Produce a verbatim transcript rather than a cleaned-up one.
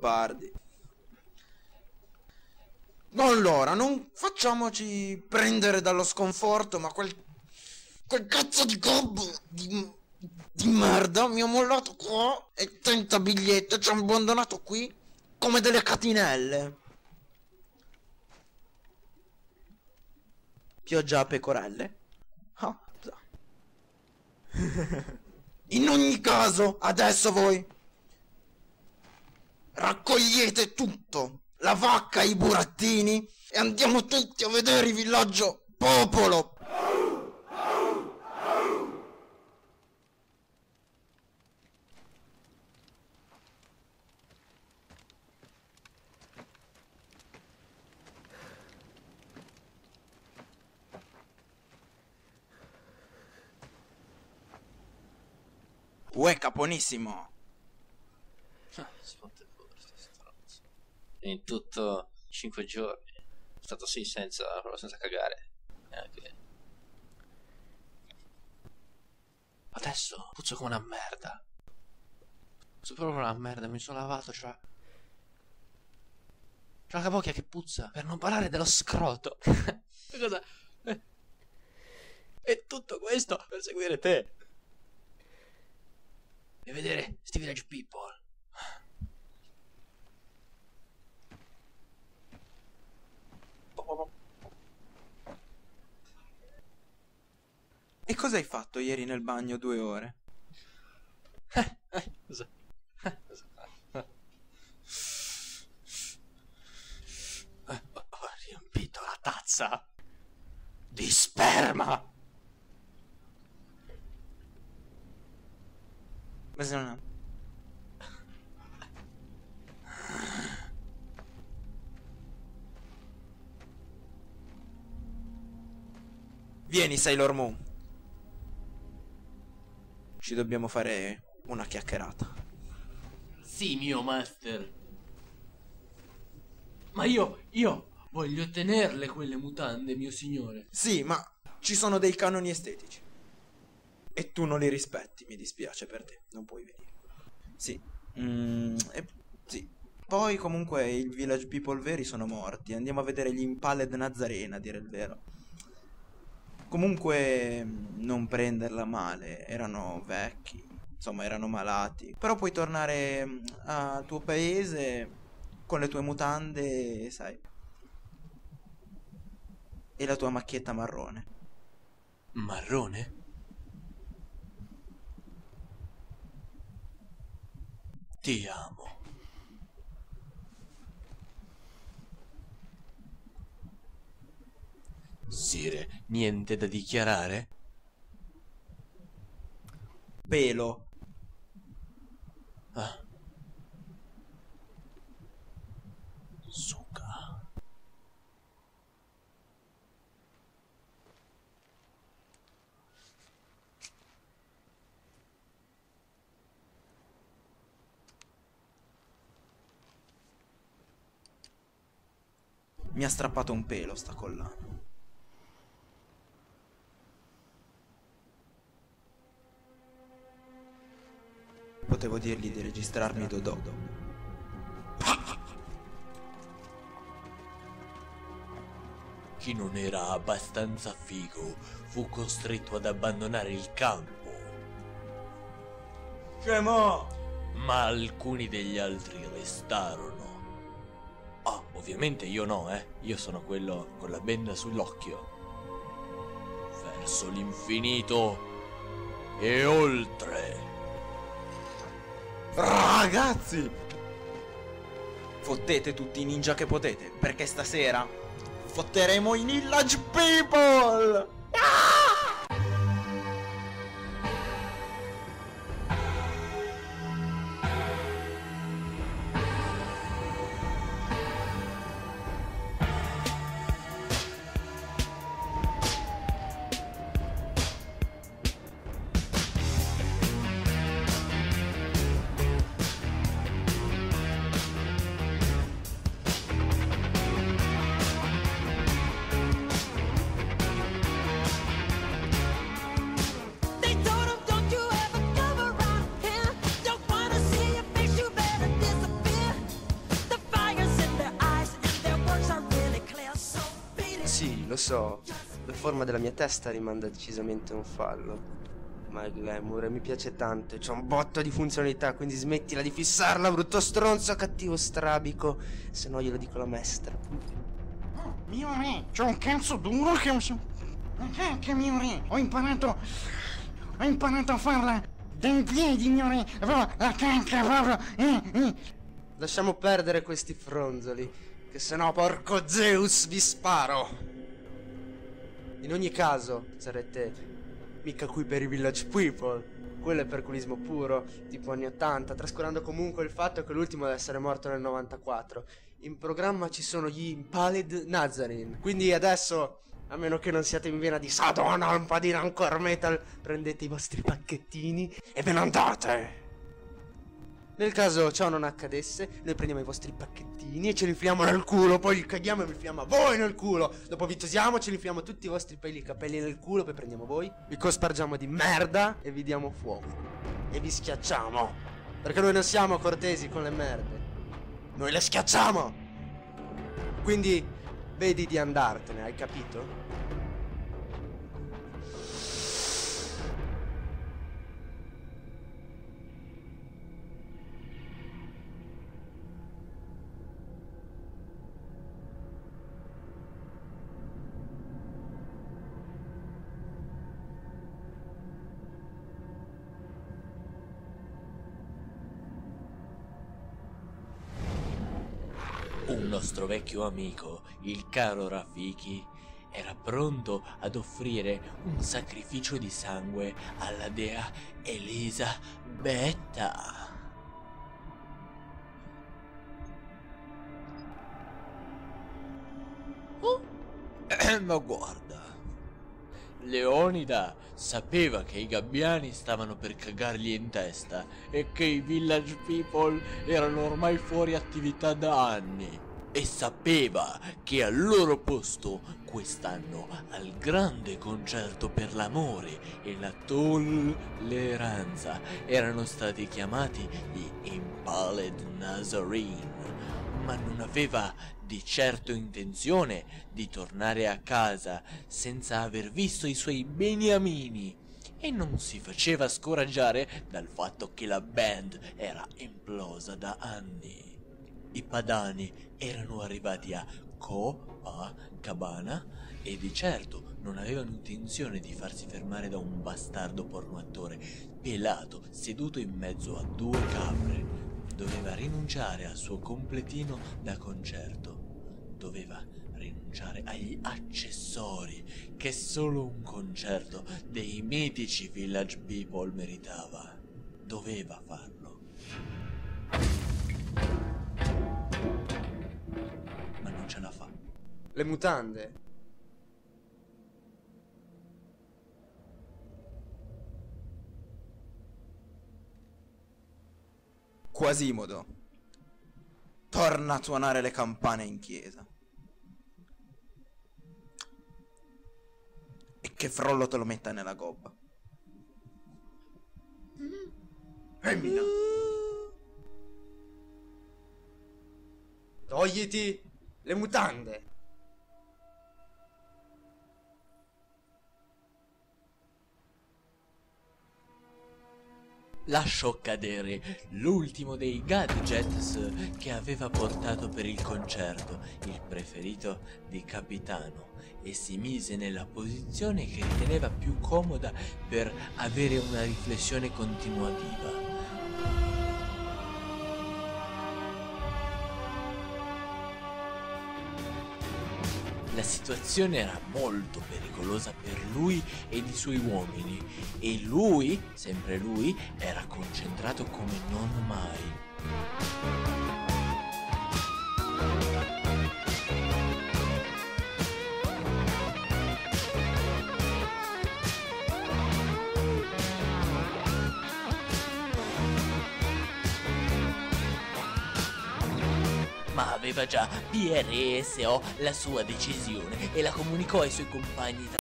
leopardi. Allora, non facciamoci prendere dallo sconforto, ma quel... quel cazzo di gobbo di... di merda mi ha mollato qua e trenta biglietti ci ha abbandonato qui come delle catinelle. Pioggia a pecorelle? Ah, in ogni caso, adesso voi raccogliete tutto, la vacca e i burattini, e andiamo tutti a vedere il villaggio popolo. Uè, caponissimo. In tutto cinque giorni. Sono stato sì senza, proprio senza cagare. Neanche. Adesso puzzo come una merda. Puzzo proprio una merda, mi sono lavato, cioè. C'è la capocchia che puzza. Per non parlare dello scroto. Cosa? E tutto questo per seguire te. E vedere sti village people. E cosa hai fatto ieri nel bagno due ore? Eh, eh, cosa? Eh, cosa? Eh, ho riempito la tazza di sperma. Ma se non... Vieni, Sailor Moon. Ci dobbiamo fare una chiacchierata. Sì, mio master. Ma io, io voglio tenerle quelle mutande, mio signore. Sì, ma ci sono dei canoni estetici. E tu non li rispetti, mi dispiace per te, non puoi venire. Sì, mm, e, sì. Poi comunque i village people veri sono morti. Andiamo a vedere gli Impaled Nazarena, a dire il vero. Comunque non prenderla male, erano vecchi, insomma erano malati. Però puoi tornare al tuo paese con le tue mutande, sai, e la tua macchietta marrone. Marrone? Ti amo. Sire, niente da dichiarare? Pelo. Ah. Suca. Mi ha strappato un pelo sta collana. Potevo dirgli di registrarmi Dodò. Chi non era abbastanza figo fu costretto ad abbandonare il campo. Scemo! Ma alcuni degli altri restarono. Ah, ovviamente io no, eh. Io sono quello con la benda sull'occhio. Verso l'infinito e oltre. Ragazzi! Fottete tutti i ninja che potete, perché stasera fotteremo i village people! Ah! lo so, la forma della mia testa rimanda decisamente a un fallo, ma il glamour mi piace tanto e c'ha un botto di funzionalità, quindi smettila di fissarla, brutto stronzo, cattivo strabico, se no glielo dico la maestra. Mio re, c'ho un cazzo duro che... Che mio re, ho imparato... Ho imparato a farla dai piedi, mio re, proprio la cacca, proprio... Eh, eh. Lasciamo perdere questi fronzoli, che sennò porco Zeus vi sparo. In ogni caso, sarete mica qui per i Village People. Quello è perculismo puro, tipo anni ottanta, trascurando comunque il fatto che l'ultimo deve essere morto nel novantaquattro. In programma ci sono gli Impaled Nazarene, quindi adesso, a meno che non siate in vena di Sadona, un po' di rancor metal, prendete i vostri pacchettini e ve ne andate. Nel caso ciò non accadesse, noi prendiamo i vostri pacchettini e ce li infiliamo nel culo, poi li caghiamo e vi infiliamo a voi nel culo. Dopo vi tosiamo, ce li infiliamo tutti i vostri peli e capelli nel culo, poi prendiamo voi, vi cospargiamo di merda e vi diamo fuoco. E vi schiacciamo. Perché noi non siamo cortesi con le merde. Noi le schiacciamo. Quindi vedi di andartene, hai capito? Un nostro vecchio amico, il caro Rafiki, era pronto ad offrire un sacrificio di sangue alla dea Elisabetta. Oh. Ma guarda, Leonida sapeva che i gabbiani stavano per cagargli in testa e che i Village People erano ormai fuori attività da anni. E sapeva che al loro posto quest'anno al grande concerto per l'amore e la tolleranza erano stati chiamati gli Impaled Nazarene, ma non aveva di certo intenzione di tornare a casa senza aver visto i suoi beniamini e non si faceva scoraggiare dal fatto che la band era implosa da anni. I padani erano arrivati a Copacabana e di certo non avevano intenzione di farsi fermare da un bastardo pornoattore pelato seduto in mezzo a due capre. Doveva rinunciare al suo completino da concerto. Doveva rinunciare agli accessori che solo un concerto dei mitici Village People meritava. Doveva farlo. Ma non ce la fa. Le mutande. Quasimodo, torna a suonare le campane in chiesa. E che Frollo te lo metta nella gobba. Femmina. Togliti le mutande. Lasciò cadere l'ultimo dei gadgets che aveva portato per il concerto, il preferito di Capitano, e si mise nella posizione che riteneva più comoda per avere una riflessione continuativa. La situazione era molto pericolosa per lui ed i suoi uomini e lui, sempre lui, era concentrato come non mai. Ma aveva già preso la sua decisione e la comunicò ai suoi compagni.